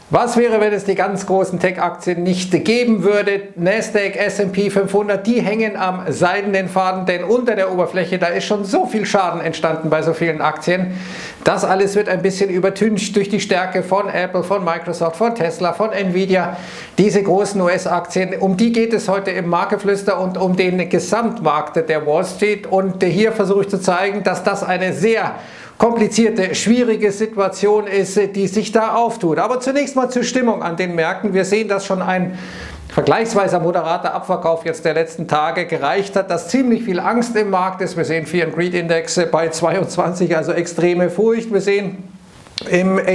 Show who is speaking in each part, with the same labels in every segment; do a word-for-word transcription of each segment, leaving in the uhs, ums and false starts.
Speaker 1: Was wäre, wenn es die ganz großen Tech-Aktien nicht geben würde? Nasdaq, S und P fünfhundert, die hängen am seidenen Faden, denn unter der Oberfläche, da ist schon so viel Schaden entstanden bei so vielen Aktien. Das alles wird ein bisschen übertüncht durch die Stärke von Apple, von Microsoft, von Tesla, von Nvidia. Diese großen U S-Aktien, um die geht es heute im Marktgeflüster und um den Gesamtmarkt der Wall Street. Und hier versuche ich zu zeigen, dass das eine sehr komplizierte, schwierige Situation ist, die sich da auftut. Aber zunächst mal zur Stimmung an den Märkten. Wir sehen, dass schon ein vergleichsweise moderater Abverkauf jetzt der letzten Tage gereicht hat, dass ziemlich viel Angst im Markt ist. Wir sehen Fear and Greed Index bei zweiundzwanzig, also extreme Furcht. Wir sehen im A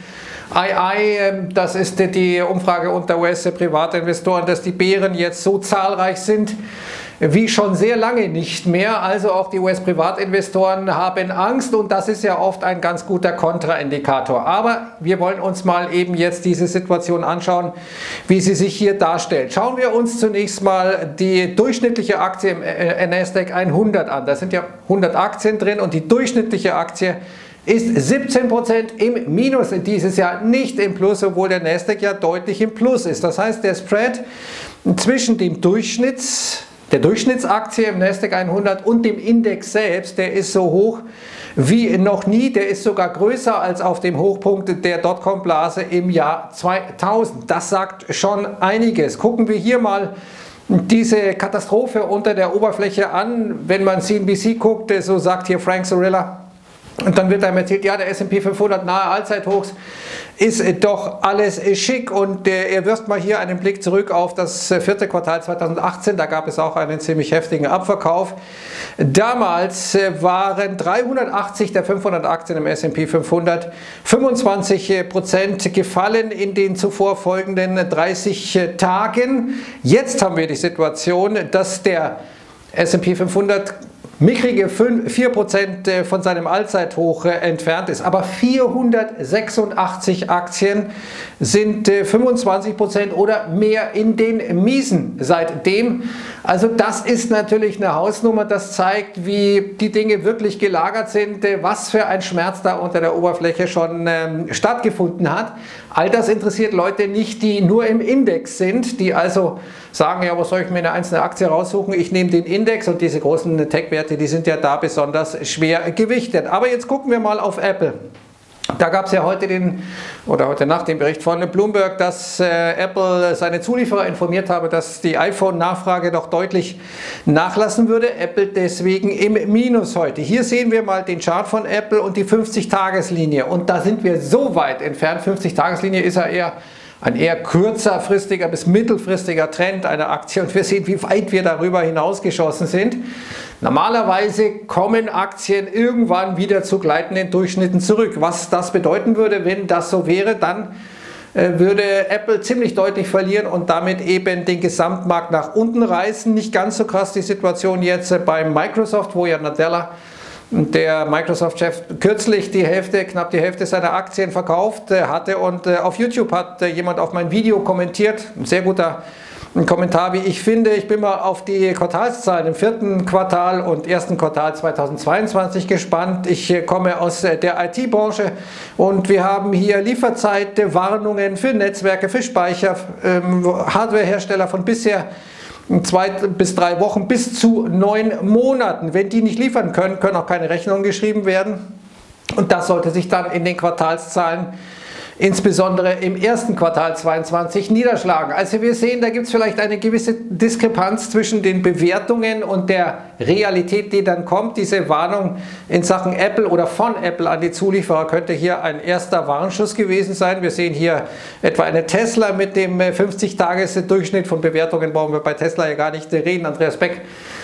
Speaker 1: A I I, das ist die Umfrage unter U S-Privatinvestoren, dass die Bären jetzt so zahlreich sind wie schon sehr lange nicht mehr. Also auch die U S-Privatinvestoren haben Angst und das ist ja oft ein ganz guter Kontraindikator. Aber wir wollen uns mal eben jetzt diese Situation anschauen, wie sie sich hier darstellt. Schauen wir uns zunächst mal die durchschnittliche Aktie im Nasdaq hundert an. Da sind ja hundert Aktien drin und die durchschnittliche Aktie ist siebzehn Prozent im Minus dieses Jahr, nicht im Plus, obwohl der Nasdaq ja deutlich im Plus ist. Das heißt, der Spread zwischen dem Durchschnitts Der Durchschnittsaktie im Nasdaq hundert und dem Index selbst, der ist so hoch wie noch nie, der ist sogar größer als auf dem Hochpunkt der Dotcom-Blase im Jahr zweitausend. Das sagt schon einiges. Gucken wir hier mal diese Katastrophe unter der Oberfläche an. Wenn man C N B C guckt, so sagt hier Frank Zorilla, und dann wird einem erzählt, ja, der S und P fünfhundert nahe Allzeithochs ist doch alles schick. Und äh, er wirft mal hier einen Blick zurück auf das vierte Quartal zweitausendachtzehn. Da gab es auch einen ziemlich heftigen Abverkauf. Damals äh, waren dreihundertachtzig der fünfhundert Aktien im S und P fünfhundert, fünfundzwanzig Prozent gefallen in den zuvor folgenden dreißig Tagen. Jetzt haben wir die Situation, dass der S und P fünfhundert mickrige vier Prozent von seinem Allzeithoch entfernt ist, aber vierhundertsechsundachtzig Aktien sind fünfundzwanzig Prozent oder mehr in den Miesen seitdem. Also das ist natürlich eine Hausnummer, das zeigt, wie die Dinge wirklich gelagert sind, was für ein Schmerz da unter der Oberfläche schon ähm, stattgefunden hat. All das interessiert Leute nicht, die nur im Index sind, die also sagen, ja, was soll ich mir eine einzelne Aktie raussuchen? Ich nehme den Index und diese großen Tech-Werte, die sind ja da besonders schwer gewichtet. Aber jetzt gucken wir mal auf Apple. Da gab es ja heute den, oder heute Nacht den Bericht von Bloomberg, dass äh, Apple seine Zulieferer informiert habe, dass die iPhone-Nachfrage doch deutlich nachlassen würde. Apple deswegen im Minus heute. Hier sehen wir mal den Chart von Apple und die fünfzig-Tages-Linie. Und da sind wir so weit entfernt. fünfzig-Tages-Linie ist ja eher ein eher kürzerfristiger bis mittelfristiger Trend einer Aktie und wir sehen, wie weit wir darüber hinausgeschossen sind. Normalerweise kommen Aktien irgendwann wieder zu gleitenden Durchschnitten zurück. Was das bedeuten würde, wenn das so wäre, dann äh, würde Apple ziemlich deutlich verlieren und damit eben den Gesamtmarkt nach unten reißen. Nicht ganz so krass die Situation jetzt äh, bei Microsoft, wo ja Nadella, der Microsoft-Chef, kürzlich die Hälfte, knapp die Hälfte seiner Aktien verkauft hatte und auf YouTube hat jemand auf mein Video kommentiert, ein sehr guter Kommentar, wie ich finde. Ich bin mal auf die Quartalszahlen im vierten Quartal und ersten Quartal zweitausendzweiundzwanzig gespannt. Ich komme aus der I T-Branche und wir haben hier Lieferzeitwarnungen für Netzwerke, für Speicher, Hardwarehersteller von bisher zwei bis drei Wochen bis zu neun Monaten. Wenn die nicht liefern können, können auch keine Rechnungen geschrieben werden. Und das sollte sich dann in den Quartalszahlen insbesondere im ersten Quartal zweiundzwanzig niederschlagen. Also wir sehen, da gibt es vielleicht eine gewisse Diskrepanz zwischen den Bewertungen und der Realität, die dann kommt. Diese Warnung in Sachen Apple oder von Apple an die Zulieferer könnte hier ein erster Warnschuss gewesen sein. Wir sehen hier etwa eine Tesla mit dem fünfzig-Tages-Durchschnitt von Bewertungen, brauchen wir bei Tesla ja gar nicht reden. Andreas Beck,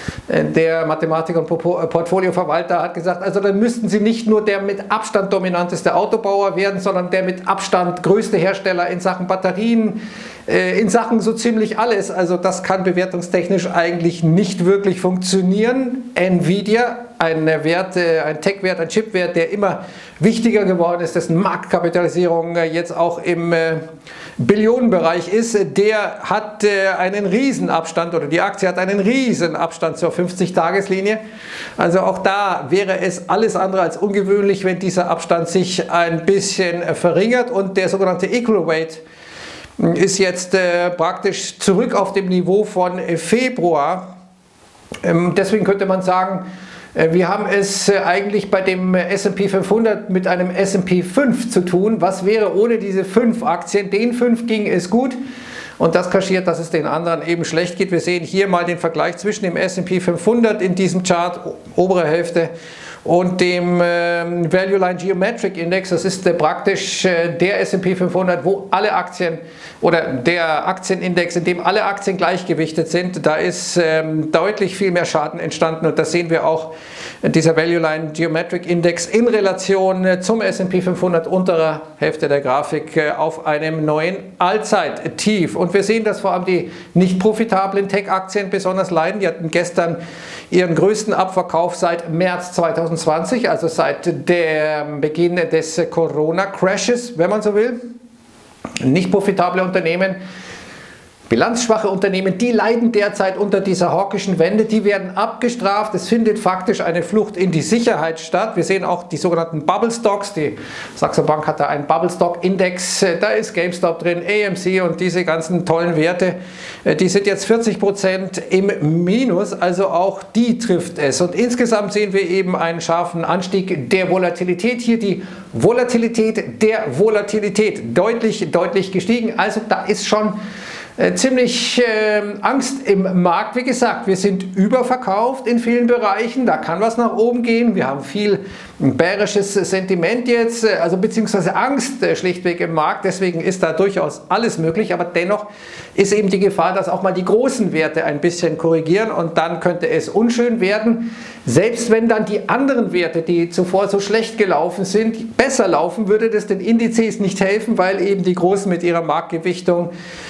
Speaker 1: der Mathematiker und Portfolioverwalter, hat gesagt, also dann müssten sie nicht nur der mit Abstand dominanteste Autobauer werden, sondern der mit Abstand größte Hersteller in Sachen Batterien, in Sachen so ziemlich alles. Also das kann bewertungstechnisch eigentlich nicht wirklich funktionieren. Nvidia ein Wert, ein Tech-Wert, ein Chip-Wert, der immer wichtiger geworden ist, dessen Marktkapitalisierung jetzt auch im Billionenbereich ist, der hat einen Riesenabstand oder die Aktie hat einen Riesenabstand zur fünfzig-Tages-Linie. Also auch da wäre es alles andere als ungewöhnlich, wenn dieser Abstand sich ein bisschen verringert, und der sogenannte Equal Weight ist jetzt äh, praktisch zurück auf dem Niveau von Februar. Ähm, deswegen könnte man sagen, äh, wir haben es äh, eigentlich bei dem S und P fünfhundert mit einem S und P fünf zu tun. Was wäre ohne diese fünf Aktien? Den fünf ging es gut. Und das kaschiert, dass es den anderen eben schlecht geht. Wir sehen hier mal den Vergleich zwischen dem S und P fünfhundert in diesem Chart, obere Hälfte, und dem äh, Value Line Geometric Index. Das ist äh, praktisch äh, der S und P fünfhundert, wo alle Aktien oder der Aktienindex, in dem alle Aktien gleichgewichtet sind. Da ist ähm, deutlich viel mehr Schaden entstanden, und das sehen wir auch, äh, dieser Value Line Geometric Index in Relation äh, zum S und P fünfhundert, unterer Hälfte der Grafik, äh, auf einem neuen Allzeittief. Und wir sehen, dass vor allem die nicht profitablen Tech-Aktien besonders leiden. Die hatten gestern ihren größten Abverkauf seit März zweitausendzwanzig, also seit dem Beginn des Corona-Crashes, wenn man so will. Nicht profitable Unternehmen, bilanzschwache Unternehmen, die leiden derzeit unter dieser hawkischen Wende, die werden abgestraft. Es findet faktisch eine Flucht in die Sicherheit statt. Wir sehen auch die sogenannten Bubble Stocks. Die Saxo Bank hat da einen Bubble Stock Index, da ist GameStop drin, A M C und diese ganzen tollen Werte. Die sind jetzt vierzig Prozent im Minus, also auch die trifft es. Und insgesamt sehen wir eben einen scharfen Anstieg der Volatilität. Hier die Volatilität der Volatilität deutlich, deutlich gestiegen. Also da ist schon Äh, ziemlich äh, Angst im Markt. Wie gesagt, wir sind überverkauft in vielen Bereichen, da kann was nach oben gehen. Wir haben viel bärisches Sentiment jetzt, äh, also beziehungsweise Angst äh, schlichtweg im Markt. Deswegen ist da durchaus alles möglich, aber dennoch ist eben die Gefahr, dass auch mal die großen Werte ein bisschen korrigieren, und dann könnte es unschön werden. Selbst wenn dann die anderen Werte, die zuvor so schlecht gelaufen sind, besser laufen, würde das den Indizes nicht helfen, weil eben die Großen mit ihrer Marktgewichtung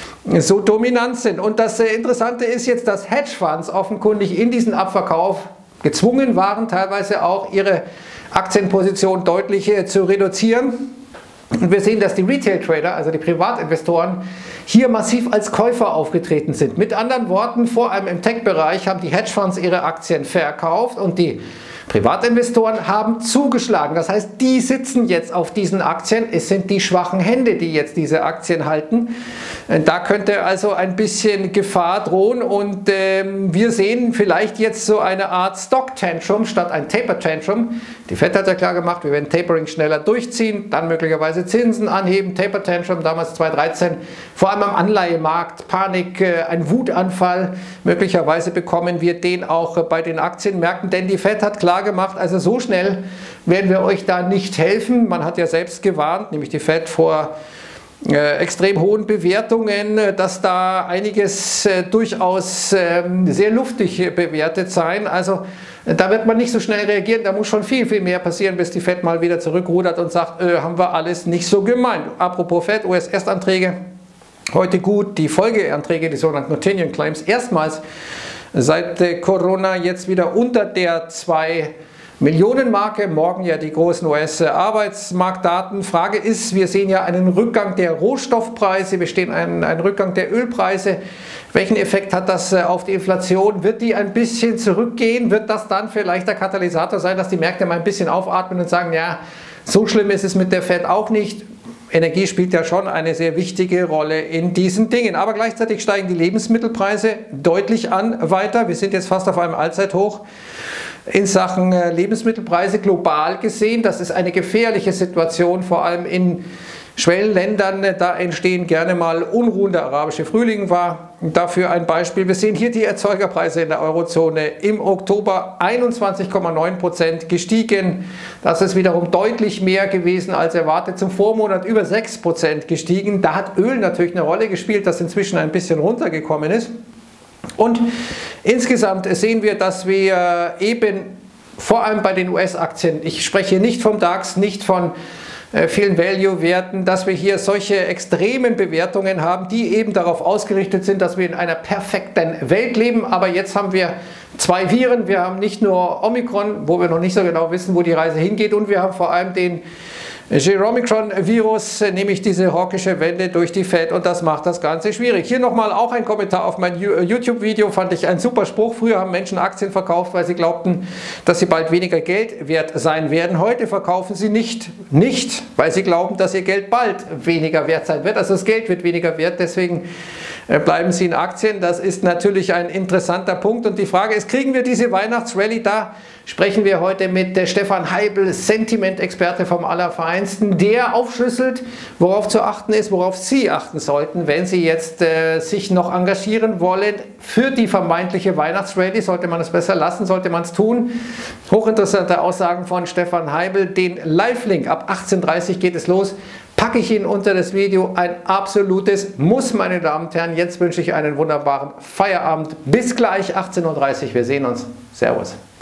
Speaker 1: so dominant sind. Und das Interessante ist jetzt, dass Hedgefonds offenkundig in diesen Abverkauf gezwungen waren, teilweise auch ihre Aktienposition deutlich zu reduzieren. Und wir sehen, dass die Retail-Trader, also die Privatinvestoren, hier massiv als Käufer aufgetreten sind. Mit anderen Worten, vor allem im Tech-Bereich haben die Hedgefonds ihre Aktien verkauft und die Privatinvestoren haben zugeschlagen. Das heißt, die sitzen jetzt auf diesen Aktien. Es sind die schwachen Hände, die jetzt diese Aktien halten. Da könnte also ein bisschen Gefahr drohen, und ähm, wir sehen vielleicht jetzt so eine Art Stock-Tantrum statt ein Taper-Tantrum. Die Fed hat ja klar gemacht, wir werden Tapering schneller durchziehen, dann möglicherweise Zinsen anheben. Taper-Tantrum damals zweitausenddreizehn, vor allem am Anleihemarkt, Panik, äh, ein Wutanfall. Möglicherweise bekommen wir den auch äh, bei den Aktienmärkten, denn die Fed hat klar gemacht, also so schnell werden wir euch da nicht helfen. Man hat ja selbst gewarnt, nämlich die Fed, vor Äh, extrem hohen Bewertungen, dass da einiges äh, durchaus äh, sehr luftig bewertet sein. Also äh, da wird man nicht so schnell reagieren, da muss schon viel, viel mehr passieren, bis die Fed mal wieder zurückrudert und sagt, äh, haben wir alles nicht so gemeint. Apropos Fed, U S-Erstanträge, heute gut, die Folgeanträge, die sogenannten Continuing Claims, erstmals seit äh, Corona jetzt wieder unter der zwei Millionen Marke, morgen ja die großen U S-Arbeitsmarktdaten. Frage ist, wir sehen ja einen Rückgang der Rohstoffpreise, wir sehen einen, einen Rückgang der Ölpreise. Welchen Effekt hat das auf die Inflation? Wird die ein bisschen zurückgehen? Wird das dann vielleicht der Katalysator sein, dass die Märkte mal ein bisschen aufatmen und sagen, ja, so schlimm ist es mit der Fed auch nicht? Energie spielt ja schon eine sehr wichtige Rolle in diesen Dingen. Aber gleichzeitig steigen die Lebensmittelpreise deutlich an weiter. Wir sind jetzt fast auf einem Allzeithoch in Sachen Lebensmittelpreise global gesehen. Das ist eine gefährliche Situation, vor allem in Schwellenländern. Da entstehen gerne mal Unruhen. Der arabische Frühling war dafür ein Beispiel. Wir sehen hier die Erzeugerpreise in der Eurozone im Oktober einundzwanzig Komma neun Prozent gestiegen. Das ist wiederum deutlich mehr gewesen als erwartet. Zum Vormonat über sechs Prozent gestiegen. Da hat Öl natürlich eine Rolle gespielt, das inzwischen ein bisschen runtergekommen ist. Und insgesamt sehen wir, dass wir eben vor allem bei den U S-Aktien, ich spreche nicht vom DAX, nicht von äh, vielen Value-Werten, dass wir hier solche extremen Bewertungen haben, die eben darauf ausgerichtet sind, dass wir in einer perfekten Welt leben. Aber jetzt haben wir zwei Viren. Wir haben nicht nur Omikron, wo wir noch nicht so genau wissen, wo die Reise hingeht, und wir haben vor allem den Geromicron-Virus, nämlich diese hawkische Wende durch die Fed, und das macht das Ganze schwierig. Hier nochmal auch ein Kommentar auf mein YouTube-Video, fand ich ein super Spruch. Früher haben Menschen Aktien verkauft, weil sie glaubten, dass sie bald weniger Geld wert sein werden. Heute verkaufen sie nicht, nicht, weil sie glauben, dass ihr Geld bald weniger wert sein wird. Also das Geld wird weniger wert, deswegen bleiben sie in Aktien. Das ist natürlich ein interessanter Punkt, und die Frage ist, kriegen wir diese Weihnachtsrallye? Da sprechen wir heute mit der Stefan Heibel, Sentiment-Experte vom Allerfeinsten, der aufschlüsselt, worauf zu achten ist, worauf Sie achten sollten, wenn Sie jetzt äh, sich noch engagieren wollen für die vermeintliche Weihnachtsrallye. Sollte man es besser lassen, sollte man es tun? Hochinteressante Aussagen von Stefan Heibel. Den Live-Link ab achtzehn Uhr dreißig geht es los. Packe ich Ihnen unter das Video, ein absolutes Muss, meine Damen und Herren. Jetzt wünsche ich einen wunderbaren Feierabend. Bis gleich, achtzehn Uhr dreißig. Wir sehen uns. Servus.